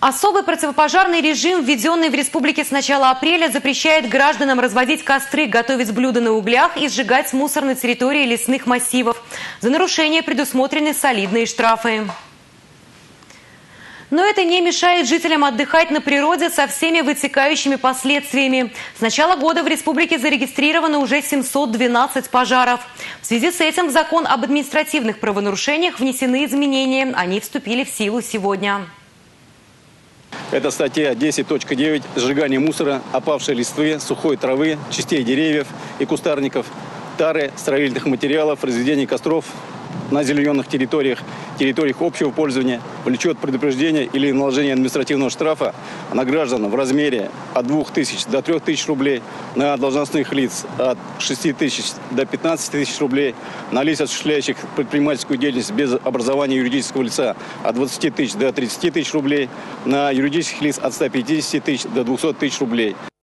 Особый противопожарный режим, введенный в республике с начала апреля, запрещает гражданам разводить костры, готовить блюда на углях и сжигать мусор на территории лесных массивов. За нарушение предусмотрены солидные штрафы. Но это не мешает жителям отдыхать на природе со всеми вытекающими последствиями. С начала года в республике зарегистрировано уже 712 пожаров. В связи с этим в закон об административных правонарушениях внесены изменения. Они вступили в силу сегодня. Это статья 10.9 «Сжигание мусора, опавшей листвы, сухой травы, частей деревьев и кустарников, тары, строительных материалов, разведение костров на озелененных территориях общего пользования, влечет предупреждение или наложение административного штрафа на граждан в размере от 2000 до 3000 рублей, на должностных лиц от 6000 до 15 тысяч рублей, на лиц, осуществляющих предпринимательскую деятельность без образования юридического лица от 20 тысяч до 30 тысяч рублей, на юридических лиц от 150 тысяч до 200 тысяч рублей.